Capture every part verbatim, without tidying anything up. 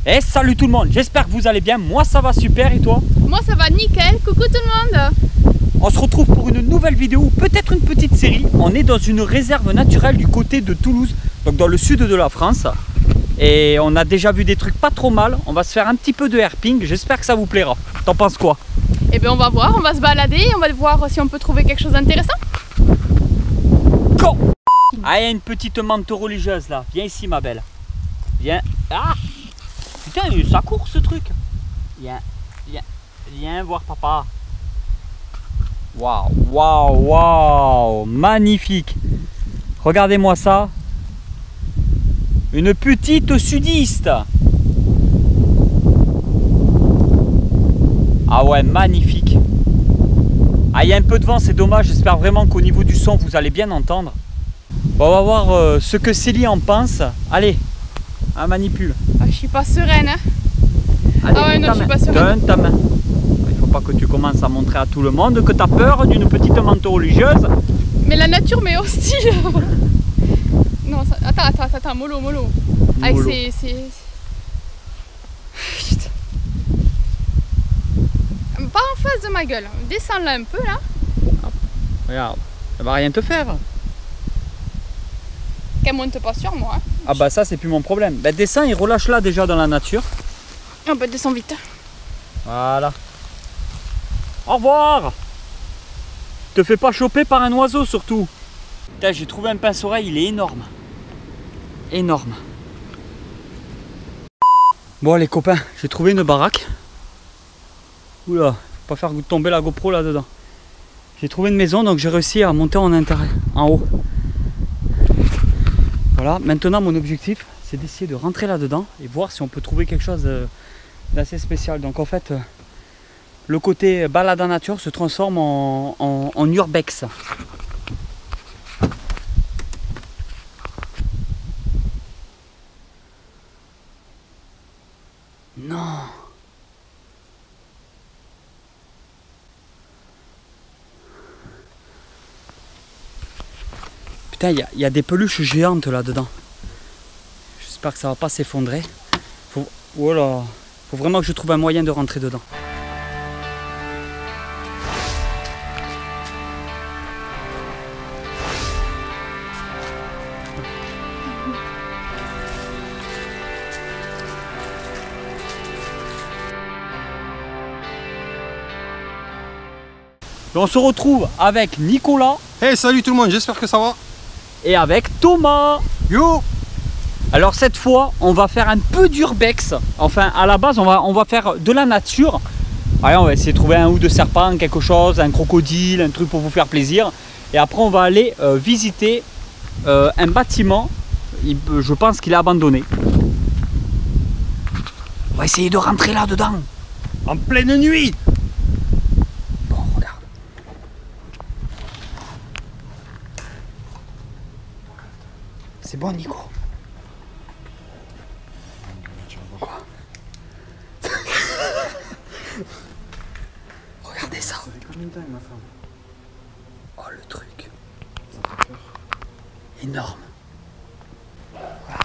Et salut tout le monde, j'espère que vous allez bien, moi ça va super et toi? Moi ça va nickel, coucou tout le monde. On se retrouve pour une nouvelle vidéo, ou peut-être une petite série. On est dans une réserve naturelle du côté de Toulouse, donc dans le sud de la France. Et on a déjà vu des trucs pas trop mal, on va se faire un petit peu de herping, j'espère que ça vous plaira. T'en penses quoi? Eh bien on va voir, on va se balader, on va voir si on peut trouver quelque chose d'intéressant. Go! Ah, il y a une petite mante religieuse là, viens ici ma belle. Viens. Ah! Putain, ça court ce truc. Viens, viens, viens voir papa. Waouh, waouh, waouh, magnifique. Regardez-moi ça. Une petite sudiste. Ah ouais, magnifique. Ah, il y a un peu de vent, c'est dommage. J'espère vraiment qu'au niveau du son, vous allez bien entendre. Bon, on va voir euh, ce que Célie en pense. Allez, un manipule. Ah, je suis pas sereine. Hein. Allez, ah ouais, non, je suis pas sereine. Donne ta main. Il faut pas que tu commences à montrer à tout le monde que tu as peur d'une petite mante religieuse. Mais la nature m'est hostile. Non, ça... attends, attends, attends, mollo, mollo. Avec ces... ces... Putain. Pas en face de ma gueule. Descends là un peu, là. Hop. Regarde, ça va rien te faire. Qu'elle monte pas sur moi. Hein. Ah bah ça, c'est plus mon problème. Bah descends et relâche là déjà dans la nature. Ah bah descends vite. Voilà. Au revoir. Te fais pas choper par un oiseau surtout. Putain, j'ai trouvé un pince-oreille, il est énorme. Énorme. Bon les copains, j'ai trouvé une baraque. Oula, faut pas faire tomber la GoPro là-dedans. J'ai trouvé une maison, donc j'ai réussi à monter en intérieur, en haut. Voilà, maintenant mon objectif, c'est d'essayer de rentrer là-dedans et voir si on peut trouver quelque chose d'assez spécial. Donc en fait, le côté balade en nature se transforme en, en, en urbex. Non. Putain, il y, y a des peluches géantes là-dedans. J'espère que ça va pas s'effondrer. Faut... Voilà. Faut vraiment que je trouve un moyen de rentrer dedans. On se retrouve avec Nicolas. Hey, salut tout le monde, j'espère que ça va. Et avec Thomas. Yo. Alors cette fois, on va faire un peu d'urbex. Enfin, à la base, on va, on va faire de la nature. Allez, on va essayer de trouver un ou deux serpents, quelque chose, un crocodile, un truc pour vous faire plaisir. Et après, on va aller euh, visiter euh, un bâtiment. Il, je pense qu'il est abandonné. On va essayer de rentrer là-dedans. En pleine nuit. C'est bon, Nico. Quoi? Regardez ça. Oh, le truc. Énorme. Voilà.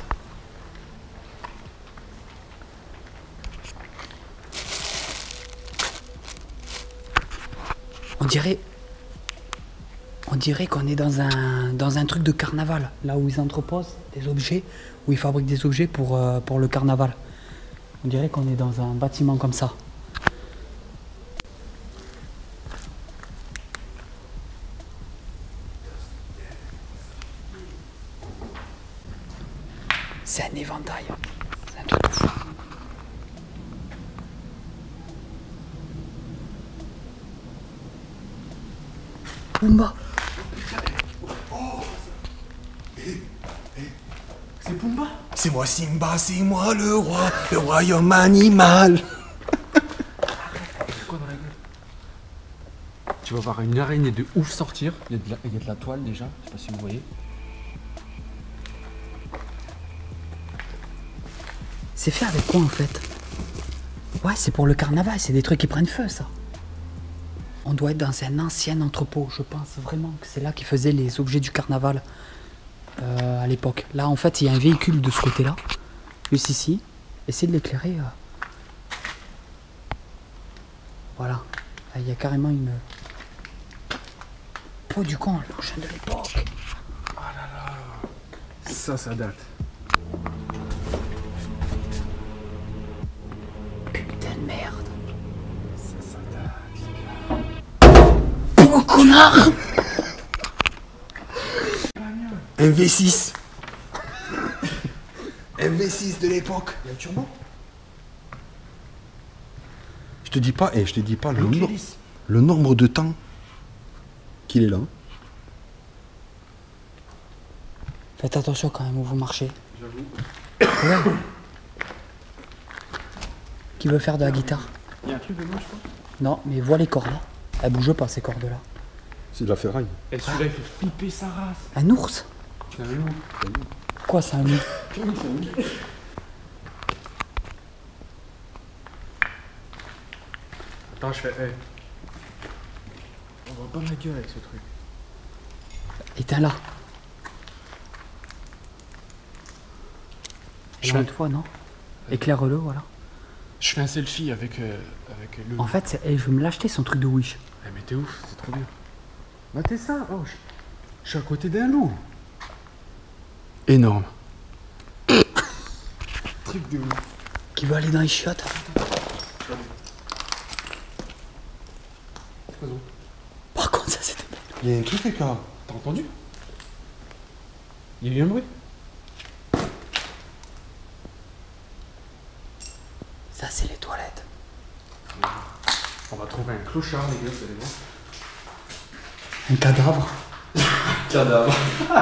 On dirait... On dirait qu'on est dans un, dans un truc de carnaval, là où ils entreposent des objets, où ils fabriquent des objets pour, euh, pour le carnaval. On dirait qu'on est dans un bâtiment comme ça. C'est un éventail, c'est un truc de fou. Pumba. C'est Pumba? C'est moi Simba, c'est moi le roi, le royaume animal. Quoi dans la gueule? Tu vas voir une araignée de ouf sortir. Il y a de la, il y a de la toile déjà, je sais pas si vous voyez. C'est fait avec quoi en fait? Ouais, c'est pour le carnaval, c'est des trucs qui prennent feu ça. On doit être dans un ancien entrepôt, je pense vraiment que c'est là qu'ils faisaient les objets du carnaval. Euh, à l'époque. Là en fait il y a un véhicule de ce côté là, juste ici, Essaye de l'éclairer. Euh... Voilà. Là, il y a carrément une... Peau du camp, l'engin de l'époque. Oh là là. Ça, ça date. Putain de merde. Ça, ça date, les gars. Oh, connard! Un V six. Un V six de l'époque. Il y a un turbo. Je te dis pas, et je te dis pas le, no le nombre de temps qu'il est là. Faites attention quand même où vous marchez. J'avoue. Ouais. Qui veut faire de la guitare? Il y a un truc de moi, je crois. Non, mais vois les cordes. Elles bougent pas ces cordes là. C'est de la ferraille. Et celui-là, il fait flipper sa race. Un ours? C'est un loup. Quoi, c'est un loup? Attends, je fais. Hey. On voit pas ma gueule avec ce truc. Éteins-la. Je Je fais- une fois, non? Éclaire-le, voilà. Je fais un selfie avec, euh, avec le. En fait, c'est- eh, je vais me l'acheter son truc de Wish. Eh, mais t'es ouf, c'est trop bien. Bah, t'es ça. Oh, je... je suis à côté d'un loup. Énorme. Truc de ouf. Qui veut aller dans les chiottes? Par contre, ça c'était bien. Il y a un truc, les gars. T'as entendu? Il y a eu un bruit. Ça, c'est les toilettes. On va trouver un clochard, les gars, vous allez voir. Un cadavre. Cadavre.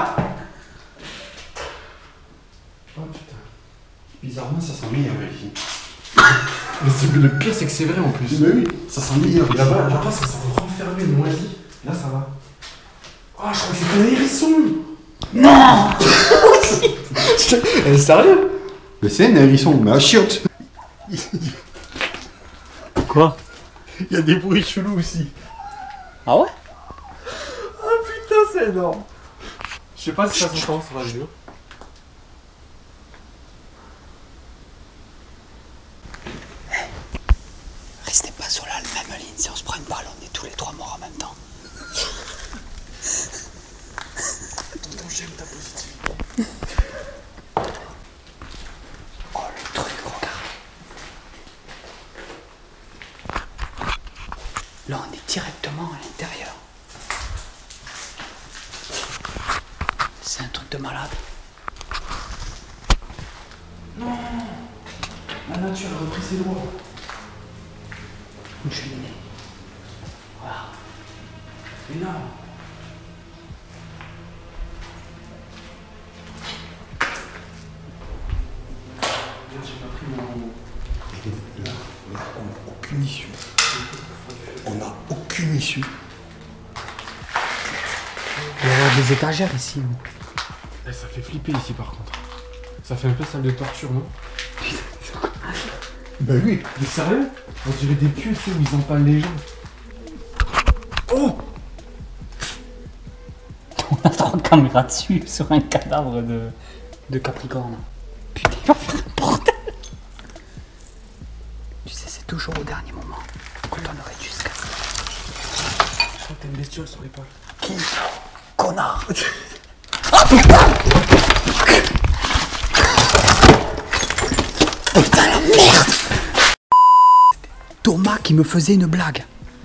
Oh putain. Bizarrement, ça sent meilleur ici. Mais c'est- le pire, c'est que c'est vrai en plus. Mais oui, ça sent meilleur. Là-bas, là-bas, ça sent renfermé, moisi. Là, ça va. Oh, je crois que c'est un hérisson. Non! Eh, sérieux? Mais c'est un hérisson, mais à chiotte. Quoi? Il y a des bruits chelous aussi. Ah ouais? Oh putain, c'est énorme. Je sais pas si ça s'entend sur la vidéo. Restez pas sur la même ligne, si on se prend une balle, on est tous les trois morts en même temps. Tonton, j'aime ta positive. Oh le truc, regarde. Là on est directement à l'intérieur. C'est un truc de malade. Non. La nature a repris ses droits. Une cheminée. Voilà. Énorme. Merde, j'ai pas pris mon... Là, là, on n'a aucune issue. On n'a aucune issue. Il va y avoir des étagères ici. Eh, ça fait flipper ici par contre. Ça fait un peu salle de torture, non? Bah oui. Mais sérieux? On dirait des pieux, tu sais, où ils empalent les gens. Oh! On a trop de caméras dessus sur un cadavre de, de Capricorne. Putain, il va faire un bordel. Tu sais, c'est toujours au dernier moment quand on aurait dû se casser. Je crois que t'as une bestiole sur l'épaule. Qui? Connard. Putain la merde. Thomas qui me faisait une blague.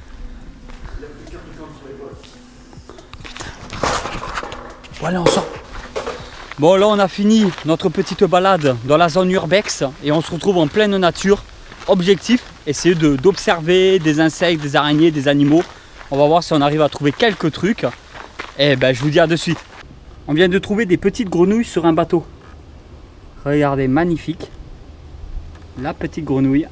Bon allez on sort. Bon là on a fini notre petite balade dans la zone urbex et on se retrouve en pleine nature. Objectif, essayer de- d'observer des insectes, des araignées, des animaux. On va voir si on arrive à trouver quelques trucs. Et ben je vous dis à de suite. On vient de trouver des petites grenouilles sur un bateau. Regardez, magnifique. La petite grenouille.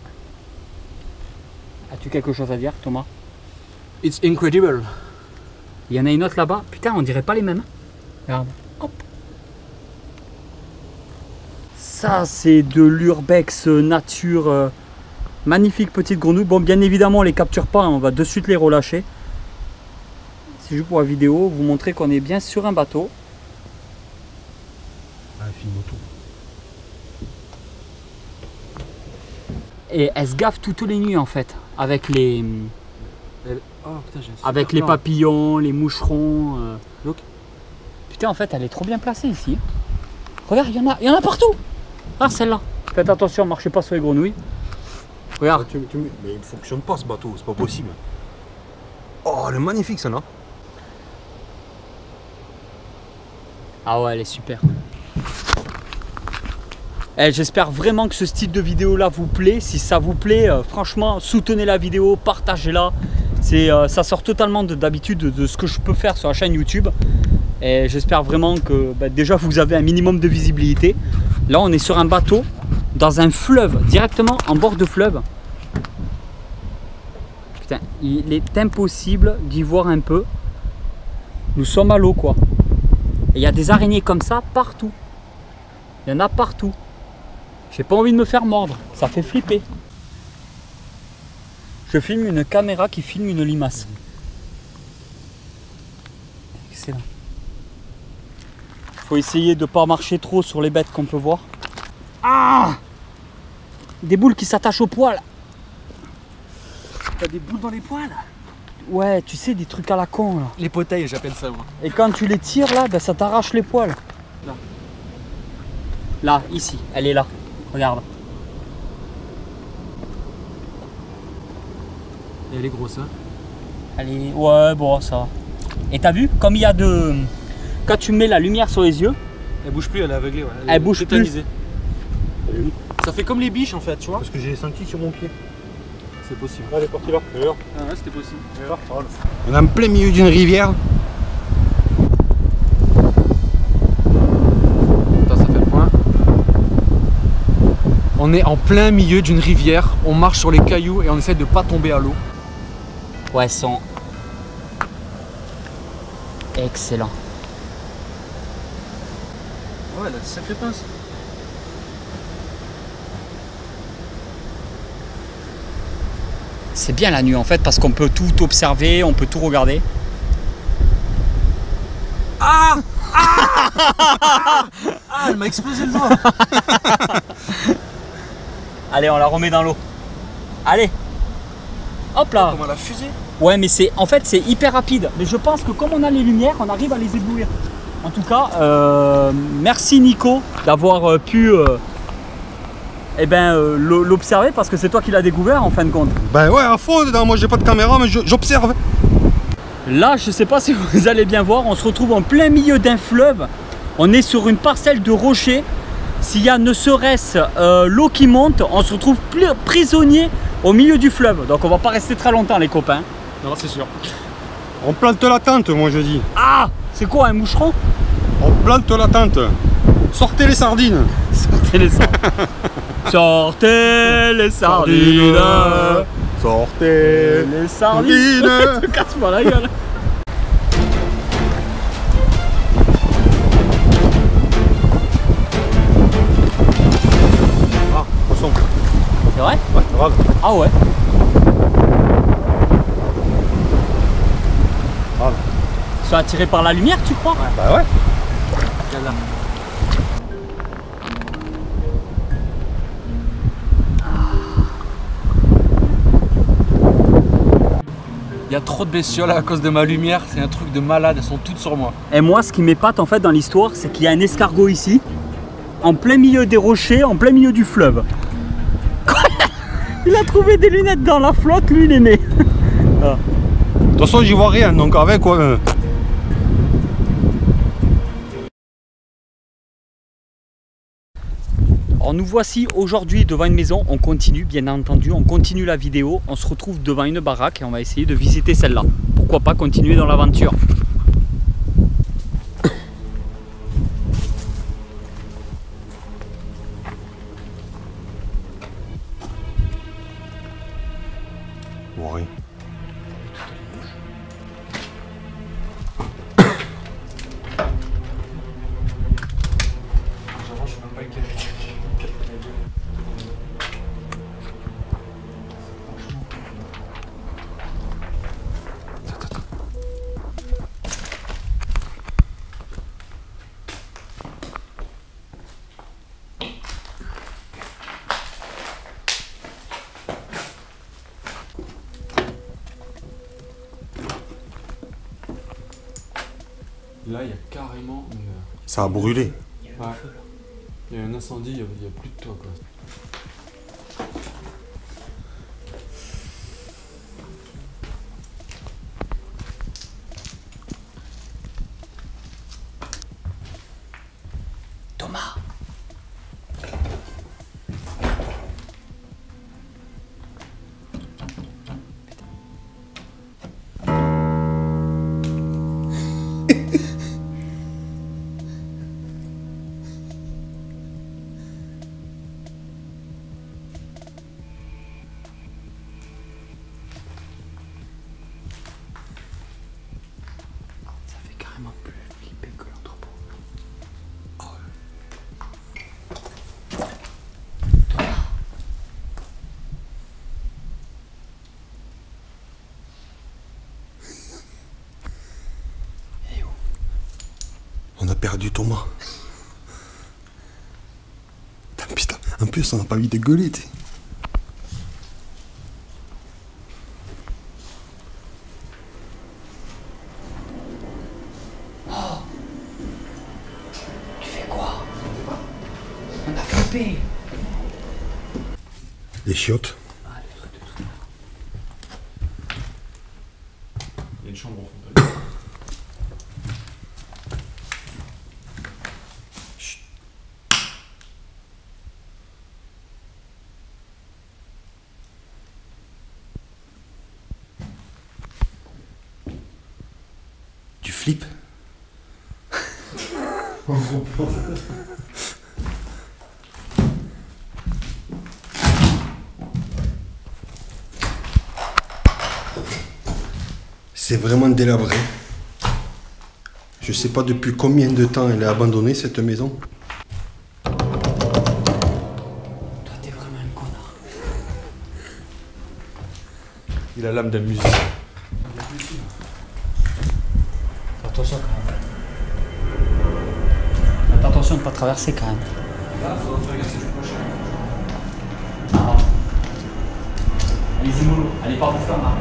As-tu quelque chose à dire, Thomas? It's incredible. Il y en a une autre là-bas. Putain, on dirait pas les mêmes. Regarde. Hop. Ça, c'est de l'urbex nature. euh, magnifique petite grenouille. Bon, bien évidemment, on les capture pas. Hein, on va de suite les relâcher. C'est juste pour la vidéo, vous montrer qu'on est bien sur un bateau. Ah, film moto. et elle se gaffe toutes les nuits en fait, avec les, Elle... Oh, putain, j'ai un super avec les plan. papillons, les moucherons. euh. Look. Putain, en fait, elle est trop bien placée ici. Regarde, il y en a, il y en a partout. Ah, celle-là. Faites attention, marchez pas sur les grenouilles. Regarde. Tu- tu- mais il ne fonctionne pas ce bateau, c'est pas possible. Oh, elle est magnifique ça, non? Ah ouais, elle est super. Eh, j'espère vraiment que ce style de vidéo là vous plaît. Si ça vous plaît, euh, franchement, soutenez la vidéo, partagez-la. C'est, euh, ça sort totalement de- d'habitude de, de ce que je peux faire sur la chaîne YouTube. Et j'espère vraiment que bah, déjà vous avez un minimum de visibilité. Là, on est sur un bateau dans un fleuve, directement en bord de fleuve. Putain, il est impossible d'y voir un peu. Nous sommes à l'eau, quoi. Et il y a des araignées comme ça partout. Il y en a partout. J'ai pas envie de me faire mordre, ça fait flipper. Je filme une caméra qui filme une limace. Excellent. Faut essayer de pas marcher trop sur les bêtes qu'on peut voir. Ah! Des boules qui s'attachent au poil. T'as des boules dans les poils? Ouais, tu sais, des trucs à la con là. Les poteilles, j'appelle ça moi. Et quand tu les tires là, ben, ça t'arrache les poils. Là. Là, ici, elle est là. Regarde. Et elle est grosse, hein? Elle est... Ouais, bon, ça va. Et t'as vu, comme il y a de... Quand tu mets la lumière sur les yeux, Elle bouge plus, elle est aveuglée. Ouais. Elle est bouge plus. tétanisée. Ça fait comme les biches en fait, tu vois? Parce que j'ai senti sur mon pied. C'est possible. Ah, elle est partie là, d'ailleurs. Ah ouais, c'était possible. On est en plein milieu d'une rivière. Attends, ça fait le point. On est en plein milieu d'une rivière, on marche sur les cailloux et on essaie de pas tomber à l'eau. ouais, elles sont excellents. Ouais, elle a de sacrées pinces. C'est bien la nuit en fait parce qu'on peut tout observer, on peut tout regarder. Ah Ah Ah, elle m'a explosé le doigt. Allez, on la remet dans l'eau. Allez. Hop là. Comment elle a fusé? Ouais, mais c'est en fait c'est hyper rapide. Mais je pense que comme on a les lumières, on arrive à les éblouir. En tout cas, euh, merci Nico d'avoir euh, pu euh, eh ben, euh, l'observer parce que c'est toi qui l'as découvert en fin de compte. Ben ouais, à fond dedans, moi j'ai pas de caméra, mais je- j'observe. Là, je sais pas si vous allez bien voir, on se retrouve en plein milieu d'un fleuve. On est sur une parcelle de rochers. S'il y a ne serait-ce euh, l'eau qui monte, on se retrouve prisonnier au milieu du fleuve. Donc on va pas rester très longtemps les copains. Non, c'est sûr. On plante la tente, moi je dis. Ah! C'est quoi un moucheron? On plante la tente. Sortez les sardines. Sortez les sardines. Sortez les sardines. Sortez Les sardines. sardines. Te casse pas la gueule. Ah, poisson. C'est vrai? Ouais, grave. Ah ouais. Grave. Ils sont attirés par la lumière, tu crois? Bah ouais. Regarde là. Il y a trop de bestioles à cause de ma lumière, c'est un truc de malade, elles sont toutes sur moi. Et moi, ce qui m'épate en fait dans l'histoire, c'est qu'il y a un escargot ici, en plein milieu des rochers, en plein milieu du fleuve. Il a trouvé des lunettes dans la flotte, lui il est né. Ah. De toute façon, j'y vois rien, donc avec quoi. euh, Alors nous voici aujourd'hui devant une maison, on continue bien entendu, on continue la vidéo, on se retrouve devant une baraque et on va essayer de visiter celle-là. Pourquoi pas continuer dans l'aventure. Ouais. Là, il y a carrément. Une... Ça a brûlé. Ouais. Il y a un incendie, il n'y a, il y a plus de toit quoi. Thomas. Ça fait carrément plus flipper que l'entrepôt. On a perdu Thomas. Putain, en plus on n'a pas envie de gueuler, tu sais. Tu fais quoi? On a flippé. Les chiottes. Ah, le truc de tout à l'heure. Il y a une chambre au fond. Tu flippes. C'est vraiment délabré. Je sais pas depuis combien de temps elle est abandonnée cette maison. Toi, t'es vraiment un connard. Il a l'âme d'un musicien. Fais attention quand même. Faites attention de ne pas traverser quand même. Là, il faudra faire gaffe, c'est le prochain. Ah. Allez-y mollo, allez pas vous faire marrer.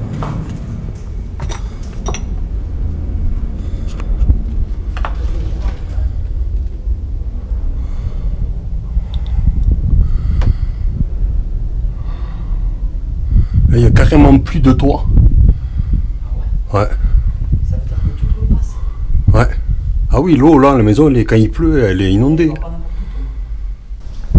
Là, il y a carrément plus de toit. Ah ouais? Ouais. Ça veut dire que toute l'eau passe. Ouais. Ah oui, l'eau là, la maison, elle est- quand il pleut, elle est inondée. On va pas n'importe où.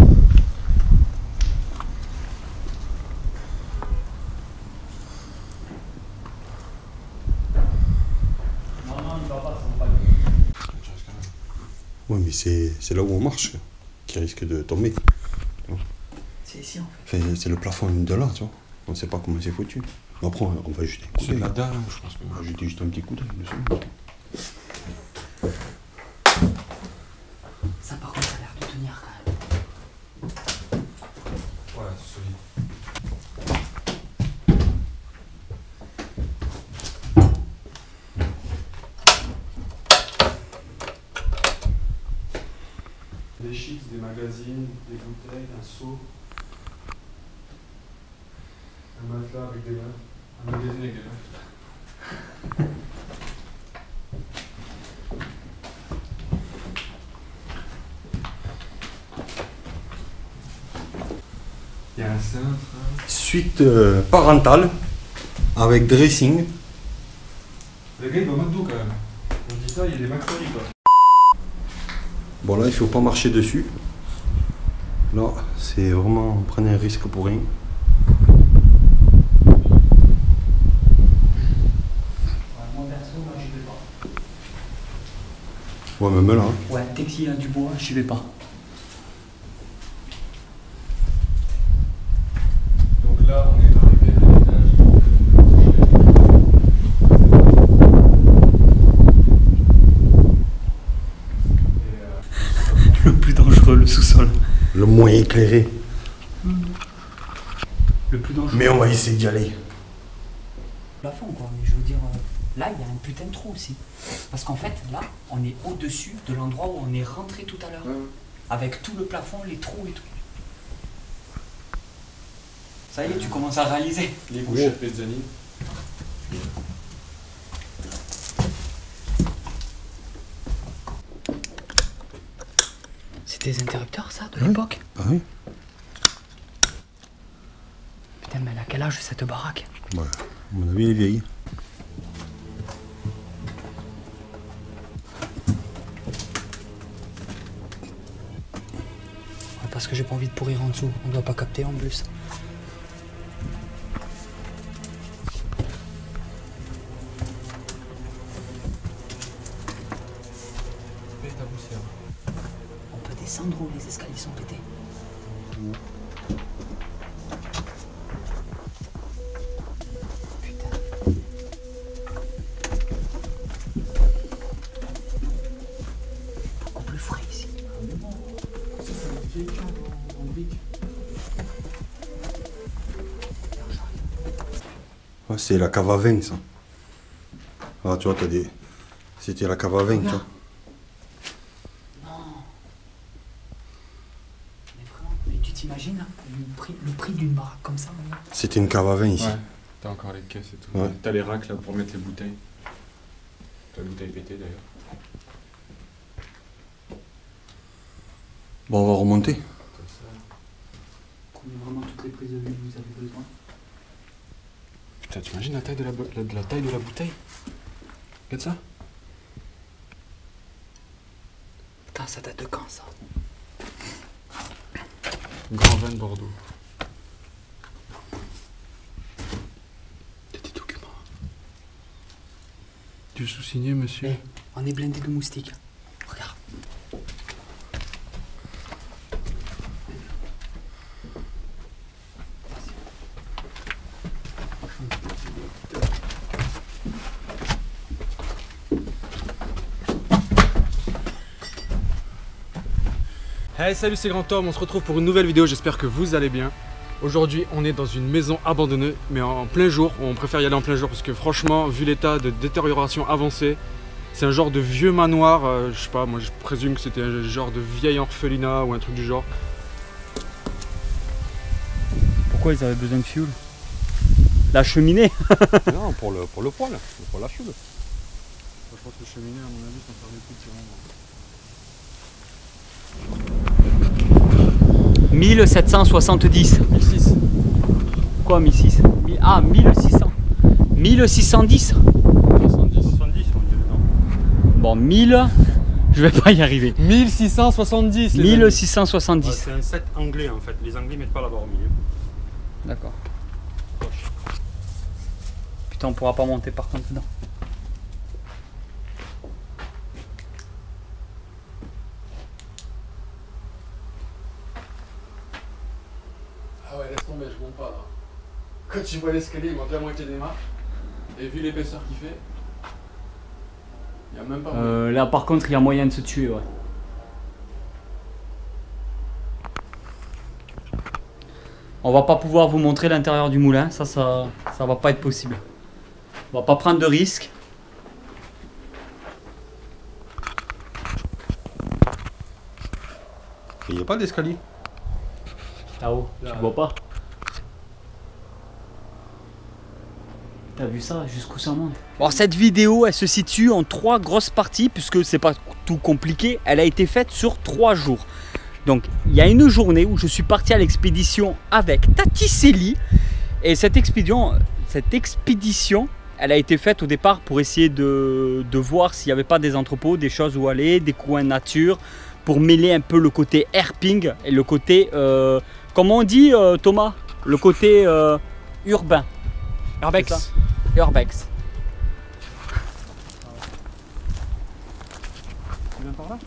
Non, non, il va pas, ça va pas. Ouais, mais c'est c'est là où on marche qui risque de tomber. C'est ici en fait. Enfin, c'est le plafond de là, tu vois. On sait pas comment c'est foutu. Après, on on va jeter un coup C'est de d'œil. la dalle, hein, je pense que. On va jeter juste un petit coup d'œil dessus. Ça par contre, ça a l'air de tenir quand même. Ouais, c'est solide. Des chips, des magazines, des bouteilles, un seau. Un matelas avec des meufs. Un magazine avec des meufs. Il y a un cintre. Suite euh, parentale avec dressing. Le gars il va McDo quand même. On dit ça, il y a des McFlurry quoi. Bon là, il faut pas marcher dessus. Là, c'est vraiment prenez un risque pour rien. Moi perso, moi j'y vais pas. Ouais, même là. hein. Ouais, dès qu'il y a du bois, j'y vais pas. Donc là, on est arrivé à l'étage. Et, euh, Le plus dangereux, le sous-sol. Le moins éclairé. Le plus dangereux. Mais on va essayer d'y aller. Plafond quoi, mais je veux dire, euh, là il y a un putain de trou aussi. Parce qu'en fait, là, on est au-dessus de l'endroit où on est rentré tout à l'heure. Ouais. Avec tout le plafond, les trous et tout. Ça y est, tu commences à réaliser. les bouchettes Pezzani. ça de l'époque? Ah oui. Putain, mais elle a quel âge cette baraque? Ouais, à mon avis, elle est vieille. Ouais, parce que j'ai pas envie de pourrir en dessous, on doit pas capter en plus. On peut descendre ou les escaliers sont pétés? Putain. Beaucoup plus frais ici. Ouais, c'est la cave à vin, ça. Ah, tu vois, t'as des... C'était la cave à vin, tu vois. T'imagines le prix, le prix d'une baraque comme ça? C'était une cave à vin ici. Ouais, t'as encore les caisses et tout. Ouais. T'as les racks là pour mettre les bouteilles. T'as la bouteille pétée d'ailleurs. Bon, on va remonter. Combien vraiment toutes les prises de vue vous avez besoin? Putain, t'imagines la taille de la, la, la taille de la bouteille? Regarde ça. Putain, ça date de quand ça? Grand vin de Bordeaux. T'as des documents. Du sous-signé, monsieur? Hey, on est blindé de moustiques. Regarde. Hey, salut, c'est Grand Tom, on se retrouve pour une nouvelle vidéo, j'espère que vous allez bien. Aujourd'hui, on est dans une maison abandonnée, mais en plein jour. On préfère y aller en plein jour parce que franchement, vu l'état de détérioration avancée, c'est un genre de vieux manoir, euh, je sais pas, moi je présume que c'était un genre de vieil orphelinat ou un truc du genre. Pourquoi ils avaient besoin de fioul? La cheminée? Non, pour le, pour le poêle, pour la fioule. Je pense que les cheminées, à mon avis, sont fermées plus mille sept cent soixante-dix. mille six. Quoi mille six cents? Ah, mille six cents. mille six cent dix. soixante-dix. soixante-dix, on dirait, non? Bon, mille. Je vais pas y arriver. mille six cent soixante-dix. mille six cent soixante-dix. Ouais, c'est un set anglais en fait. Les Anglais mettent pas la barre au milieu. D'accord. Putain, on pourra pas monter par contre dedans. Ah ouais, laisse tomber, je monte pas là. Quand tu vois l'escalier, il manque la moitié des marches. Et vu l'épaisseur qu'il fait, il y a même pas. Euh, là par contre, il y a moyen de se tuer, ouais. On va pas pouvoir vous montrer l'intérieur du moulin, ça, ça, ça va pas être possible. On va pas prendre de risques. Il n'y a pas d'escalier. Là-haut, tu vois pas? T'as vu ça, jusqu'où ça monte? Alors cette vidéo, elle se situe en trois grosses parties, puisque c'est pas tout compliqué. Elle a été faite sur trois jours. Donc il y a une journée où je suis parti à l'expédition avec Tati Célie. Et cette expédition, cette expédition, elle a été faite au départ pour essayer de, de voir s'il n'y avait pas des entrepôts, des choses où aller, des coins nature, pour mêler un peu le côté herping et le côté, euh, comment on dit euh, Thomas? Le côté euh, urbain. Urbex. Urbex. Tu viens par là?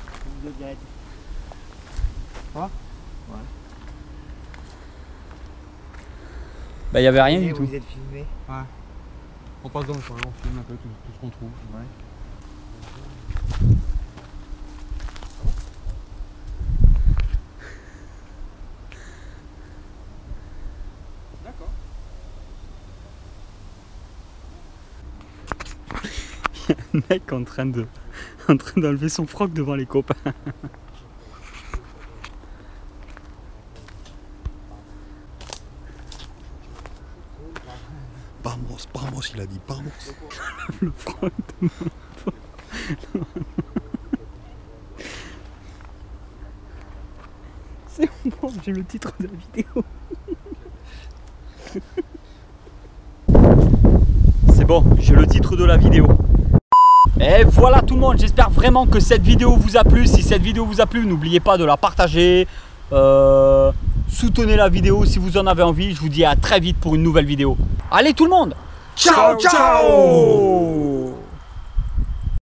Ah ouais. Bah y avait rien du tout. Vous êtes filmé. Ouais. On passe dans le coin, on filme un peu tout, tout ce qu'on trouve. Ouais. D'accord. Il y a un mec en train de en train d'enlever son froc devant les copains. Vamos, vamos, il a dit vamos. Le froc de mon... C'est bon, j'ai le titre de la vidéo. C'est bon, j'ai le titre de la vidéo. Et voilà tout le monde, j'espère vraiment que cette vidéo vous a plu. Si cette vidéo vous a plu, n'oubliez pas de la partager. Euh, soutenez la vidéo si vous en avez envie. Je vous dis à très vite pour une nouvelle vidéo. Allez tout le monde, ciao ciao, ciao.